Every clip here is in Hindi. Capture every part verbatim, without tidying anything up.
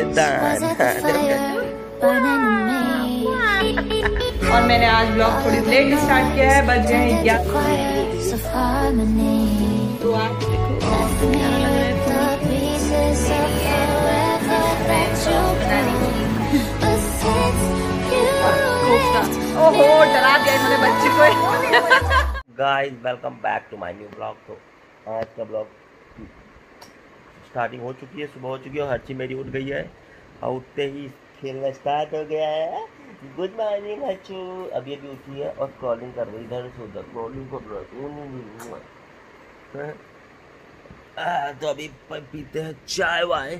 में दान। और मैंने आज ब्लॉग थोड़ी लेट स्टार्ट किया है, बज गए हैं ग्यारह। तो आप ओहो डरा दिया इन्होंने बच्चे को। Guys welcome back to my new blog. तो आज का ब्लॉग स्टार्टिंग हो चुकी है, सुबह हो चुकी है और हर्ची मेरी उठ गई है और उठते ही खेलना स्टार्ट हो गया है। गुड मॉर्निंग हर्चू, अभी अभी उठी है और क्रॉलिंग कर रही इधर से उधर, क्रॉलिंग कर रही है। तो अभी पीते हैं चाय वाय।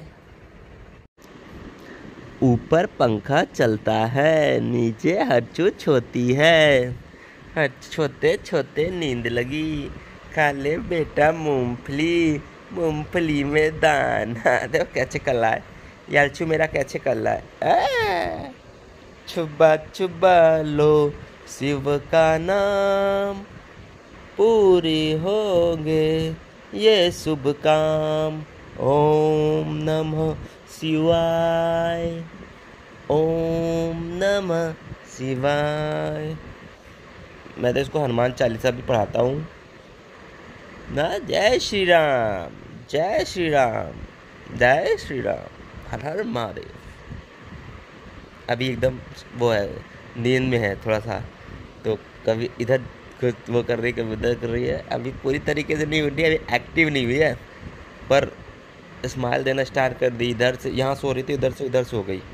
ऊपर पंखा चलता है, नीचे हर्चू छोती है। हर्चू छोते छोते नींद लगी, खा ले बेटा मूंगफली, मूंगफली में दान। हाँ देखो कैसे कर रहा है यालचू मेरा, कैसे कर रहा है। छुबा छुबा लो शिव का नाम, पूरी होंगे ये शुभ काम। ओम नमः शिवाय, ओम नमः शिवाय। मैं तो इसको हनुमान चालीसा भी पढ़ाता हूँ ना। जय श्री राम, जय श्री राम, जय श्री राम, हर हर महादेव। अभी एकदम वो है, नींद में है थोड़ा सा, तो कभी इधर वो कर रही, कभी उधर कर रही है। अभी पूरी तरीके से नहीं उठी, अभी एक्टिव नहीं हुई है, पर स्माइल देना स्टार्ट कर दी। इधर से यहाँ सो रही थी, इधर से इधर सो गई।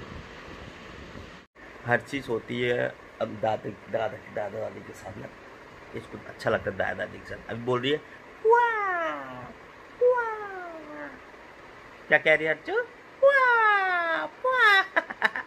हर चीज़ होती है। अब दादा दादा दादा दादी के साथ ना इसको अच्छा लगता है, दादा दादी के साथ। अभी बोल रही है वाह वाह, क्या कह रही है हर्चू? वाह वाह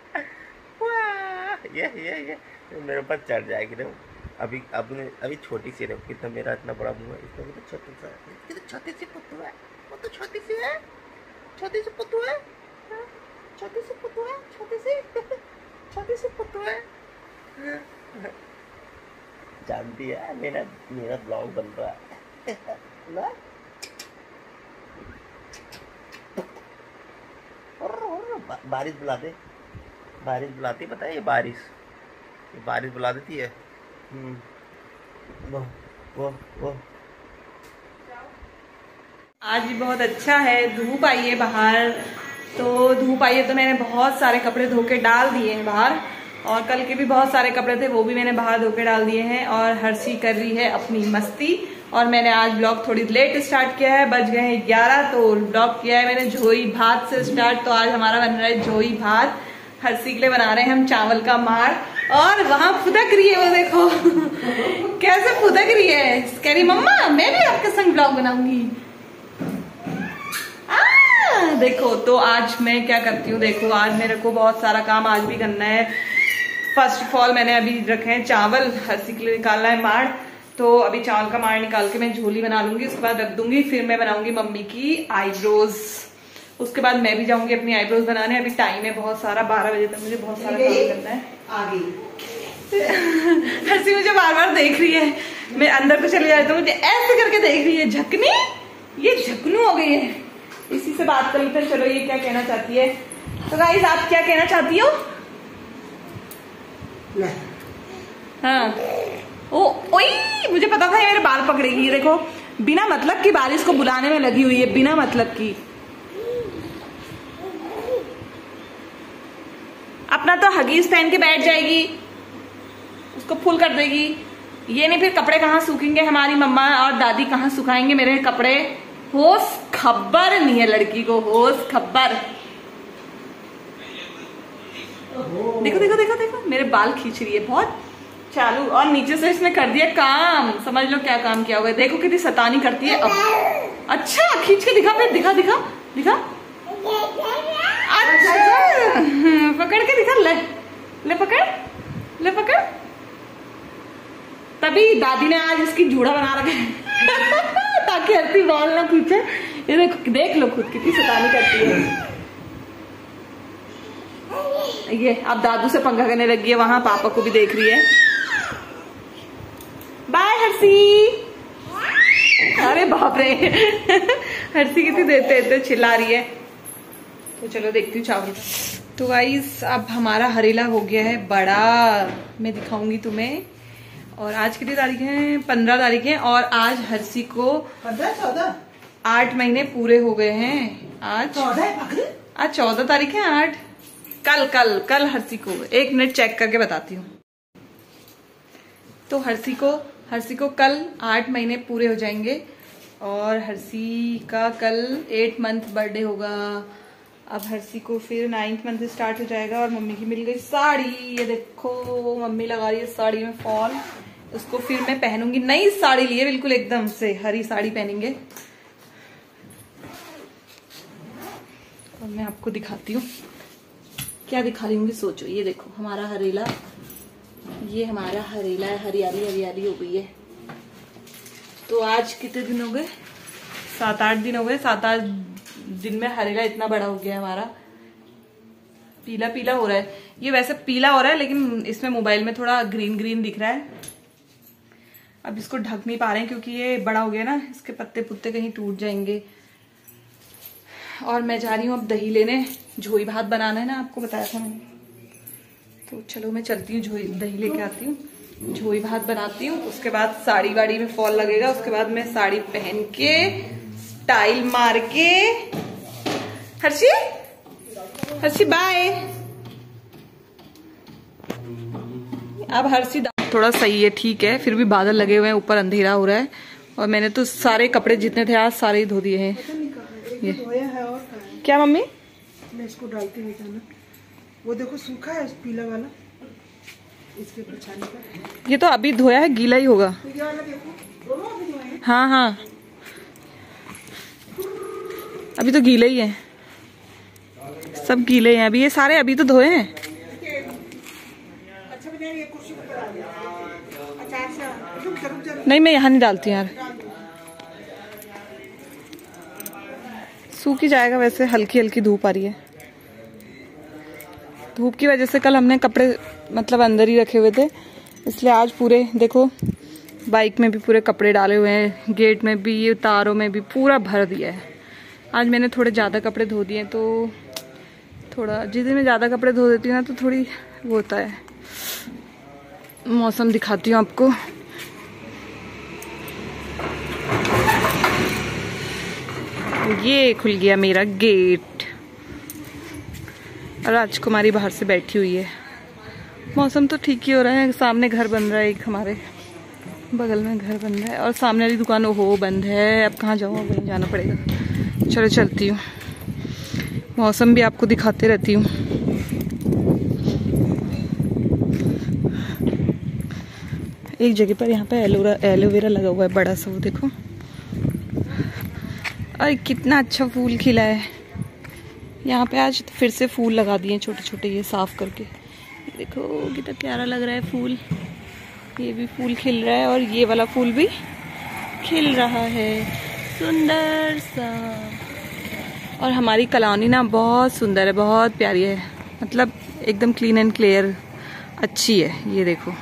वाह, ये ये ये मेरे ऊपर चढ़ जाएगी ना। अभी अभी अभी छोटी सी है, कितना मेरा इतना बड़ा मुँह है, इसका भी तो छोटा सा है। कितनी छोटी सी पुत्तू है, वो तो छोटी सी है, छोटी सी पुत्तू है, छोटी सी पुत्तू है, छोटी सी छोटी सी पुत्तू है। जानती है मेरा मेरा ब्लॉग बन रहा है ना। बारिश बुला दे, बारिश बुलाती, पता है ये बारिश, ये बारिश बुला देती है। वो वो वो आज भी बहुत अच्छा है, धूप आई है बाहर, तो धूप आई है तो मैंने बहुत सारे कपड़े धो के डाल दिए हैं बाहर, और कल के भी बहुत सारे कपड़े थे वो भी मैंने बाहर धो के डाल दिए हैं। और हर्षी कर रही है अपनी मस्ती, और मैंने आज ब्लॉग थोड़ी लेट स्टार्ट किया है, बज गए हैं ग्यारह। तो ब्लॉग किया है मैंने झोई भात से स्टार्ट। तो आज हमारा बन रहा है झोई भात, हर्षी के लिए बना रहे हैं हम चावल का मार। और वहां फुदक रही है वो, देखो कैसे फुदक रही है, कह रही मम्मा मैं भी आपके संग ब्लॉग बनाऊंगी। देखो तो आज मैं क्या करती हूँ, देखो आज मेरे को बहुत सारा काम आज भी करना है। फर्स्ट ऑफ ऑल मैंने अभी रखे हैं चावल, हर्षी के लिए निकालना है माड़, तो अभी चावल का माड़ निकाल के मैं झोली बना लूंगी, उसके बाद रख दूंगी। फिर मैं बनाऊंगी मम्मी की आईब्रोज, उसके बाद मैं भी जाऊंगी अपनी आईब्रोज बनाने। अभी टाइम है बहुत सारा, बारह बजे तक मुझे बहुत सारा काम करना है। हर्षी मुझे बार बार देख रही है, मैं अंदर को चले जाती हूँ, मुझे ऐसे करके देख रही है, झकनी, ये झकनू हो गई है। इसी से बात कर लेते हैं, चलो ये क्या कहना चाहती है। तो गाइस आप क्या कहना चाहती हो? हाँ ओ ओई, मुझे पता था ये मेरे बाल पकड़ेगी। ये देखो बिना मतलब की बारिश को बुलाने में लगी हुई है, बिना मतलब की। अपना तो हगीज पहन के बैठ जाएगी, उसको फुल कर देगी। ये नहीं फिर कपड़े कहाँ सूखेंगे, हमारी मम्मा और दादी कहाँ सुखाएंगे मेरे कपड़े। होश खबर नहीं है लड़की को, होश खबर। देखो देखो देखो देखो मेरे बाल खींच रही है बहुत चालू, और नीचे से इसने कर दिया काम, समझ लो क्या काम किया होगा। देखो कितनी शैतानी करती है अब। अच्छा खींच के दिखा, फिर दिखा दिखा दिखा। अच्छा पकड़ के दिखा, ले ले पकड़, ले पकड़। तभी दादी ने आज इसकी जूड़ा बना रखा है ताकि हल्की बाल ना खींचे। ये देखो, देख लो खुद कितनी शैतानी करती है ये। अब दादू से पंखा करने लगी है, वहां पापा को भी देख रही है। बाय हर्षी। अरे बाप रे हर्षी कितनी देर देर चिल्ला रही है। तो चलो देखती हूँ चावल। तो गाइस अब हमारा हरेला हो गया है बड़ा, मैं दिखाऊंगी तुम्हें। और आज कितनी तारीख है? पंद्रह तारीख है। और आज हर्षी को पंद्रह चौदह आठ महीने पूरे हो गए हैं। आज चौदह आज चौदह तारीख है। आठ कल कल कल हर्षी को, एक मिनट चेक करके बताती हूँ। तो हर्षी को हर्षी को कल आठ महीने पूरे हो जाएंगे और हर्षी का कल एट मंथ बर्थडे होगा। अब हर्षी को फिर नाइन्थ मंथ स्टार्ट हो जाएगा। और मम्मी की मिल गई साड़ी, ये देखो मम्मी लगा रही है साड़ी में फॉल। उसको फिर मैं पहनूंगी, नई साड़ी ली है बिल्कुल एकदम से, हरी साड़ी पहनेंगे। और मैं आपको दिखाती हूँ क्या दिखा रही हूँ, सोचो। ये देखो हमारा हरेला, ये हमारा हरेला है, हरियाली हरियाली हो गई है। तो आज कितने दिन हो गए? सात आठ दिन हो गए। सात आठ दिन में हरेला इतना बड़ा हो गया है हमारा। पीला पीला हो रहा है, ये वैसे पीला हो रहा है लेकिन इसमें मोबाइल में थोड़ा ग्रीन ग्रीन दिख रहा है। अब इसको ढक नहीं पा रहे हैं क्योंकि ये बड़ा हो गया ना, इसके पत्ते पुत्ते कहीं टूट जाएंगे। और मैं जा रही हूँ अब दही लेने, झोई भात बनाना है ना, आपको बताया था मैंने। तो चलो मैं चलती हूँ, झोई दही लेके आती हूँ, झोई भात बनाती हूँ। उसके बाद साड़ी वाड़ी में फॉल लगेगा। उसके बाद मैं साड़ी पहन के स्टाइल मार के। हर्षी हर्षी बाय। अब हर्षी थोड़ा सही है, ठीक है, फिर भी बादल लगे हुए हैं, ऊपर अंधेरा हो रहा है। और मैंने तो सारे कपड़े जितने थे आज सारे ही धो दिए हैं। ये है और क्या मम्मी? मैं इसको डालती हूँ ना, वो देखो सूखा है पीला वाला, इसके पछाने का। ये तो अभी धोया है, गीला ही होगा। ये वाला देखो, दोनों अभी धोए हैं। हाँ हाँ अभी तो गीले ही है, सब गीले हैं अभी, ये सारे अभी तो धोए हैं। अच्छा बना, ये कुर्सी पर आ गया अचार से। रुक जा रुक जा। नहीं मैं यहाँ नहीं डालती यार, सूख ही जाएगा। वैसे हल्की हल्की धूप आ रही है, धूप की वजह से कल हमने कपड़े मतलब अंदर ही रखे हुए थे, इसलिए आज पूरे देखो बाइक में भी पूरे कपड़े डाले हुए हैं, गेट में भी, तारों में भी पूरा भर दिया है। आज मैंने थोड़े ज़्यादा कपड़े धो दिए, तो थोड़ा जिस दिन मैं ज़्यादा कपड़े धो देती हूँ ना तो थोड़ी वो होता है। मौसम दिखाती हूँ आपको। ये खुल गया मेरा गेट और राजकुमारी बाहर से बैठी हुई है। मौसम तो ठीक ही हो रहा है, सामने घर बन रहा है, एक हमारे बगल में घर बन रहा है और सामने वाली दुकान हो बंद है। अब कहाँ जाऊँ, वहीं जाना पड़ेगा। चलो चलती हूँ, मौसम भी आपको दिखाते रहती हूँ। एक जगह पर यहाँ पे एलोवेरा एलोवेरा लगा हुआ है बड़ा सा, वो देखो। अरे कितना अच्छा फूल खिला है यहाँ पे। आज फिर से फूल लगा दिए छोटे छोटे, ये साफ करके। देखो कितना प्यारा लग रहा है फूल। ये भी फूल खिल रहा है और ये वाला फूल भी खिल रहा है, सुंदर सा। और हमारी कॉलोनी ना बहुत सुंदर है, बहुत प्यारी है, मतलब एकदम क्लीन एंड क्लियर, अच्छी है। ये देखो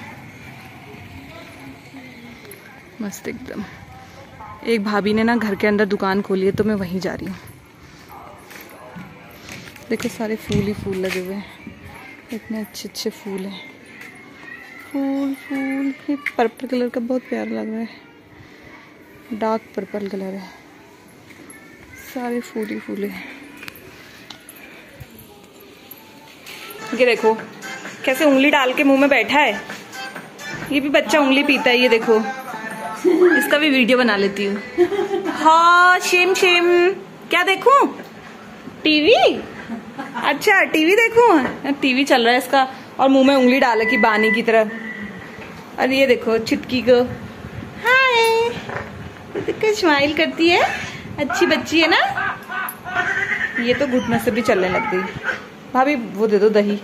मस्त एकदम। एक भाभी ने ना घर के अंदर दुकान खोली है, तो मैं वहीं जा रही हूँ। देखो सारे फूल ही फूल लगे हुए हैं, इतने अच्छे अच्छे फूल हैं। फूल फूल ये पर्पल कलर का बहुत प्यारा लग रहा है, डार्क पर्पल कलर है, सारे फूल ही फूल हैं। ये देखो कैसे उंगली डाल के मुंह में बैठा है। ये भी बच्चा उंगली पीता है, ये देखो। इसका भी वीडियो बना लेती हूँ। हाँ शेम शेम। क्या देखूं? टीवी? अच्छा टीवी देखूं? टीवी चल रहा है इसका और मुंह में उंगली डाला कि बानी की तरह। और ये देखो छुटकी को हाय, देखो स्माइल करती है, अच्छी बच्ची है ना। ये तो घुटने से भी चलने लग गई। भाभी वो दे दो दही।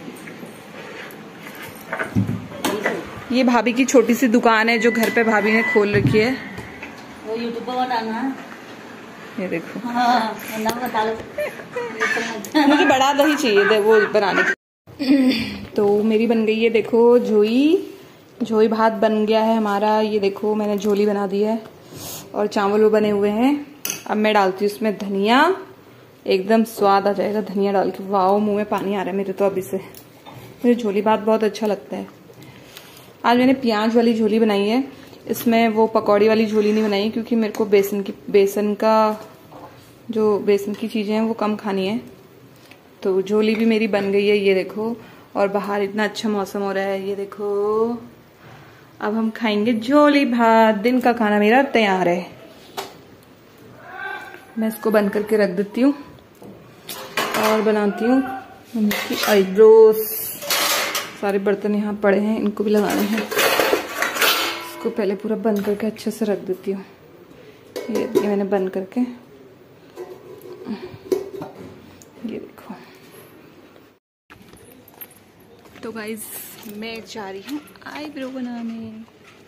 ये भाभी की छोटी सी दुकान है जो घर पे भाभी ने खोल रखी है। वो यूट्यूब पर बनाना। ये देखो। हाँ, बता लो। मुझे बड़ा दही चाहिए था वो बनाने की। तो मेरी बन गई है देखो झोई, झोई भात बन गया है हमारा। ये देखो मैंने झोली बना दी है और चावल वो बने हुए हैं। अब मैं डालती हूँ उसमें धनिया, एकदम स्वाद आ जाएगा धनिया डाल के। वाओ, मुंह में पानी आ रहा है मेरे तो अभी से। मुझे झोली भात बहुत अच्छा लगता है। आज मैंने प्याज वाली झोली बनाई है, इसमें वो पकौड़ी वाली झोली नहीं बनाई क्योंकि मेरे को बेसन की बेसन का जो बेसन की चीजें हैं वो कम खानी है। तो झोली भी मेरी बन गई है, ये देखो। और बाहर इतना अच्छा मौसम हो रहा है, ये देखो। अब हम खाएंगे झोली भात। दिन का खाना मेरा तैयार है। मैं इसको बंद करके रख देती हूँ और बनाती हूँ मम्मी की आईब्रोज। सारे बर्तन यहाँ पड़े हैं, इनको भी लगाने हैं। इसको पहले पूरा बंद करके अच्छे से रख देती हूँ। ये, ये मैंने बंद करके, ये देखो। तो गाइज मैं जा रही हूँ आईब्रो बनाने।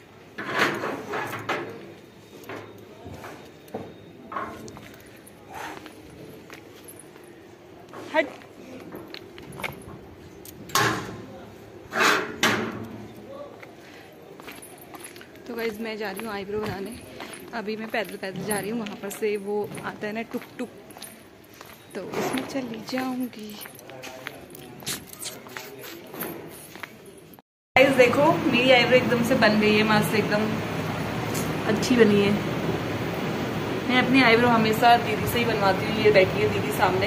हट। तो गाइज मैं जा रही हूँ आईब्रो बनाने। अभी मैं पैदल पैदल जा रही हूँ, वहां पर से वो आता है ना टुक टुक, तो उसमें चली जाऊंगी। गाइज देखो, मेरी आईब्रो एकदम से बन गई है, मस्त एकदम अच्छी बनी है। मैं अपनी आईब्रो हमेशा दीदी से ही बनवाती हूँ। ये बैठी है दीदी सामने,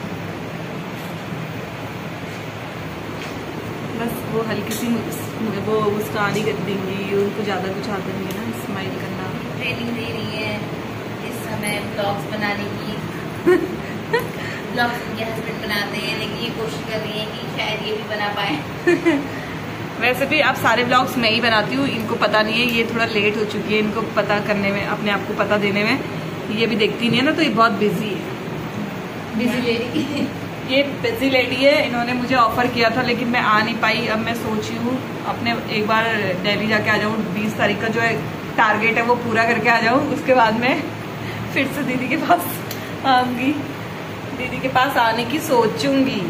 बस वो हल्की सी वो मुस्कान ही कर देंगी, उनको ज़्यादा कुछ आता नहीं है ना स्माइल करना। ट्रेनिंग दे रही है इस समय ब्लॉग्स बनाने की। ब्लॉग्स उनके हस्बैंड बनाते हैं, लेकिन ये कोशिश कर रही है कि शायद ये भी बना पाए। वैसे भी आप सारे ब्लॉग्स मैं ही बनाती हूँ, इनको पता नहीं है। ये थोड़ा लेट हो चुकी है इनको पता करने में, अपने आप को पता देने में। ये भी देखती नहीं है ना, तो ये बहुत बिजी है। बिजी लेडी ये बिजी लेडी है। इन्होंने मुझे ऑफर किया था लेकिन मैं आ नहीं पाई। अब मैं सोची हूँ अपने एक बार दिल्ली जाके आ जाऊँ। बीस तारीख का जो है टारगेट है वो पूरा करके आ जाऊँ, उसके बाद मैं फिर से दीदी के पास आऊंगी। दीदी के पास आने की सोचूंगी।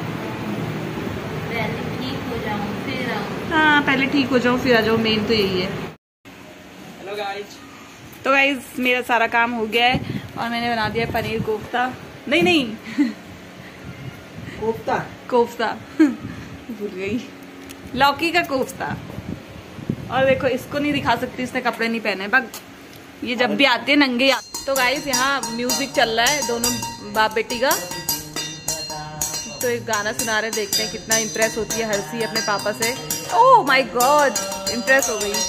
ठीक हो जाऊं फिर आऊं। हाँ, पहले ठीक हो जाऊँ फिर आ जाऊँ, मेन तो यही है। Hello guys. तो गाइज मेरा सारा काम हो गया है और मैंने बना दिया पनीर कोफ्ता। नहीं नहीं कोफ्ता कोफ्ता भूल गई, लौकी का कोफ्ता। और देखो, इसको नहीं दिखा सकती, इसने कपड़े नहीं पहने। बस ये जब भी आते हैं नंगे आते। तो गाइस यहाँ म्यूजिक चल रहा है दोनों बाप बेटी का। तो एक गाना सुना रहे, देखते हैं कितना इम्प्रेस होती है हर्षी अपने पापा से। ओह माय गॉड, इम्प्रेस हो गई।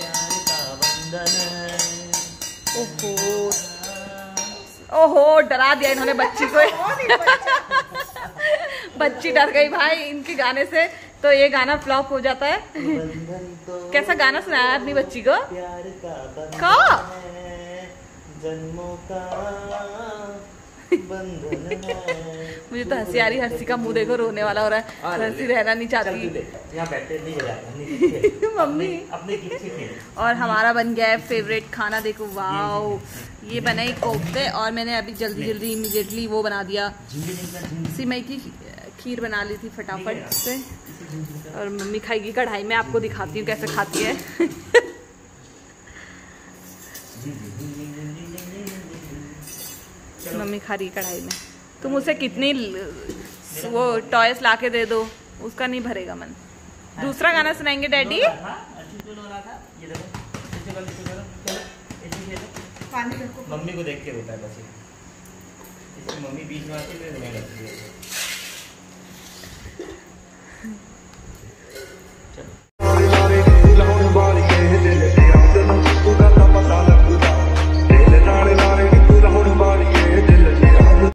ओहो ओहो, डरा दिया इन्होंने बच्ची को। बच्ची डर गई भाई इनके गाने से। तो ये गाना फ्लॉप हो जाता है। कैसा गाना सुनाया है अपनी बच्ची को? का जन्मों का बंधन है। मुझे तो हंसी आ रही। हर्षी का मुंह देखो, रोने वाला हो रहा है। हर्षी रहना नहीं चाहती। यहाँ बैठे नहीं मम्मी अपने किसी। और हमारा बन गया है फेवरेट खाना, देखो वाओ। ये बने कोफ्ते और मैंने अभी जल्दी जल्दी इमीडिएटली वो बना दिया, सिमई की खीर बना ली थी फटाफट से। और मम्मी खाएगी कढ़ाई में, आपको दिखाती हूँ कैसे खाती है। मम्मी खा रही कढ़ाई में। तुम उसे कितनी वो टॉयस ला के दे दो, उसका नहीं भरेगा मन। दूसरा गाना सुनाएंगे डैडी। मम्मी को देख के होता है बस। इसकी मम्मी बीच में आती है।